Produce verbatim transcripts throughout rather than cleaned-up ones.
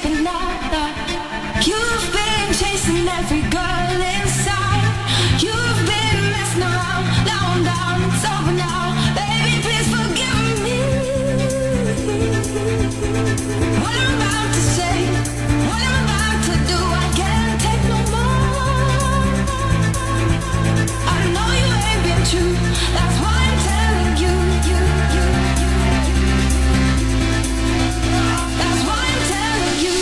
another. You've been chasing every girl inside. You've been messing around. Now I'm down, it's over now. Baby, please forgive me. What I'm about to say, what I'm about to do, I can't take no more. I know you ain't been true. That's why I'm telling you, you, you, you. That's why I'm telling you.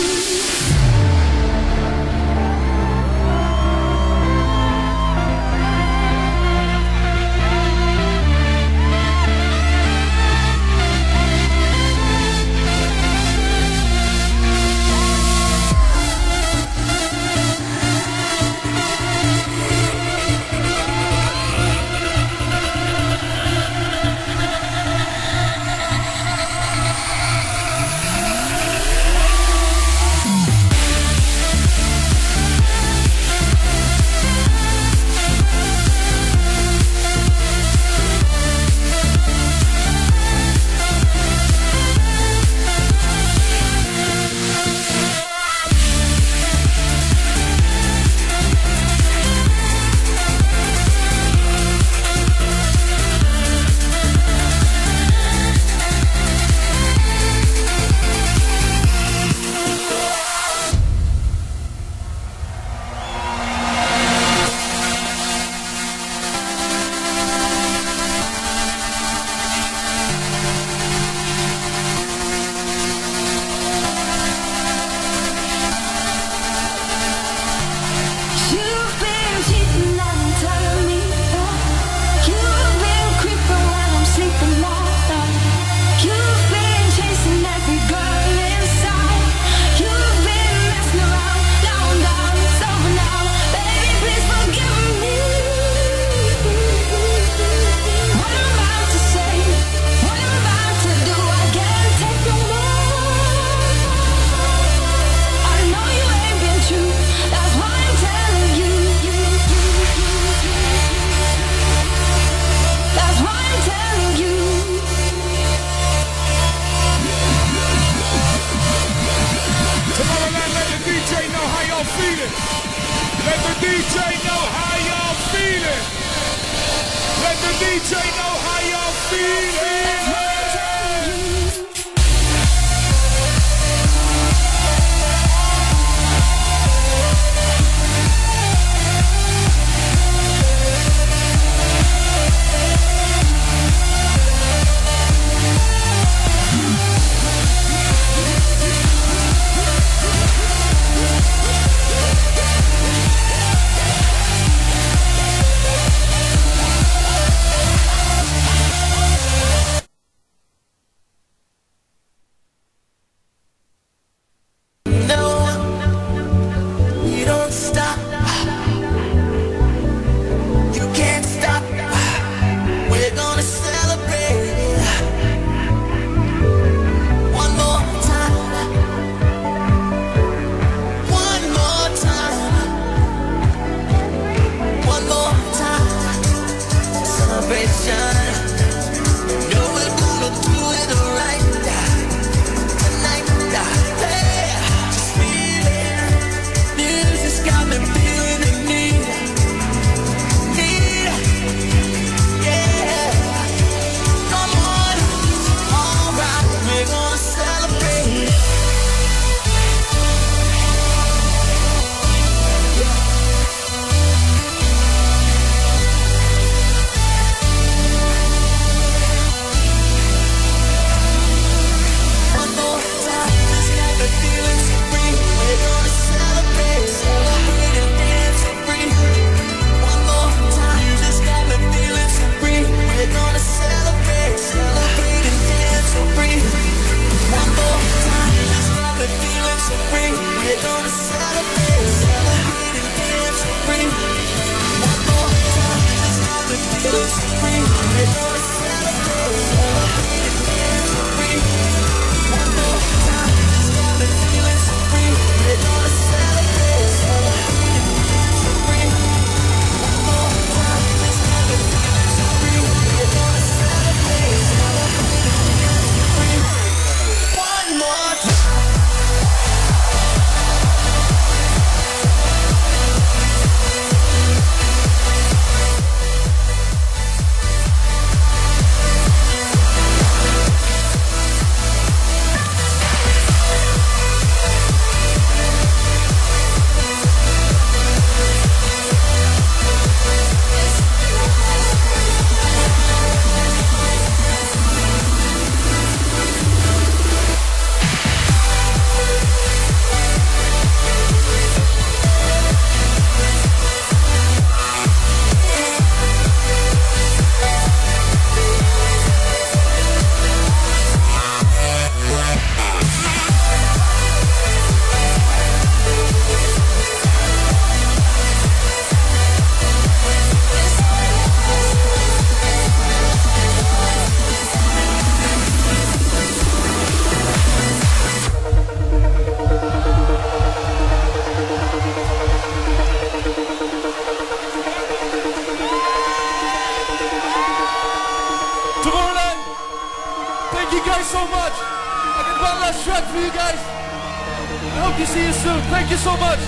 Celebrate. last track for you guys. I hope to see you soon. Thank you so much.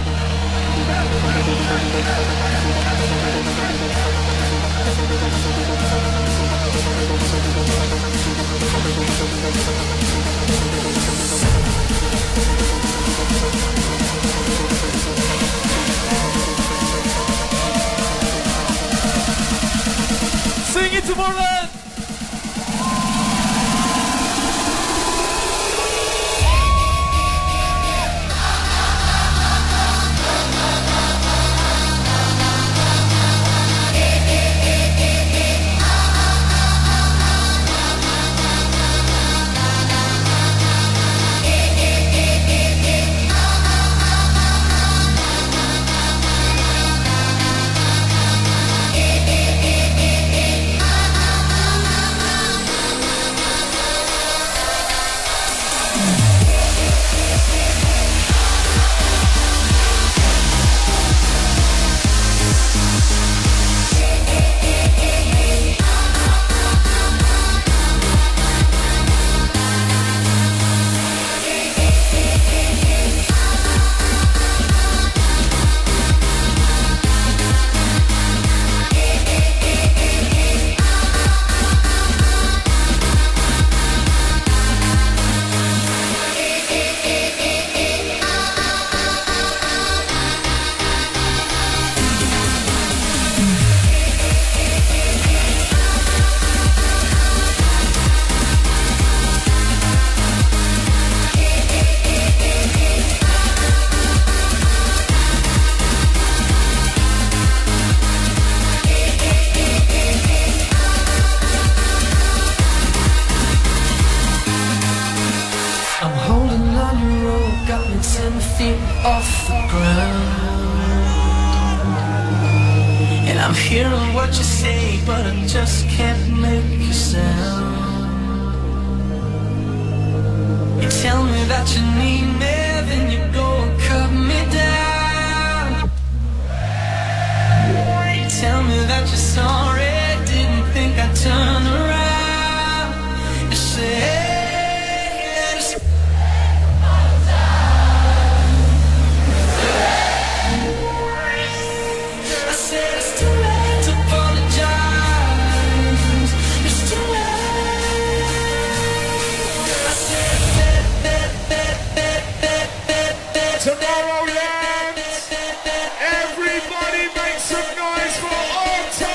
Sing it, Tomorrowland! Ten feet off the ground, and I'm hearing what you say, but I just can't make a sound. You tell me that you need me, then you go and cut me down. You tell me that you're sorry, didn't think I'd turn around. You say Tomorrowland! Everybody make some noise for Otto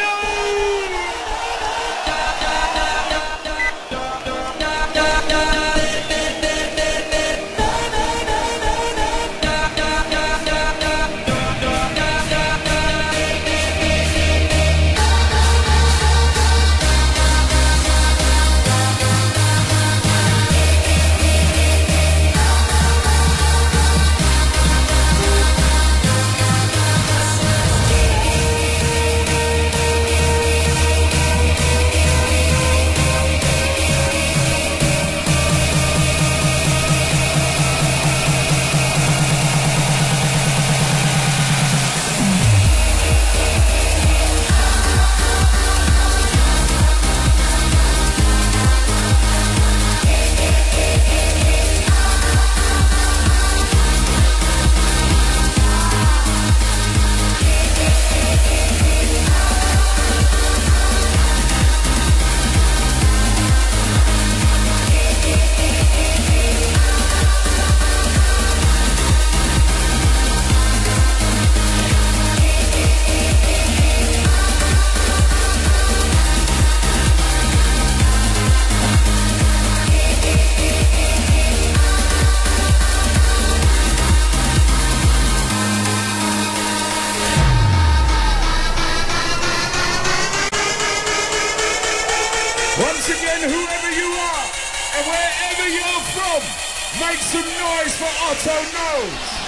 Once again, whoever you are and wherever you're from, make some noise for Otto Knows.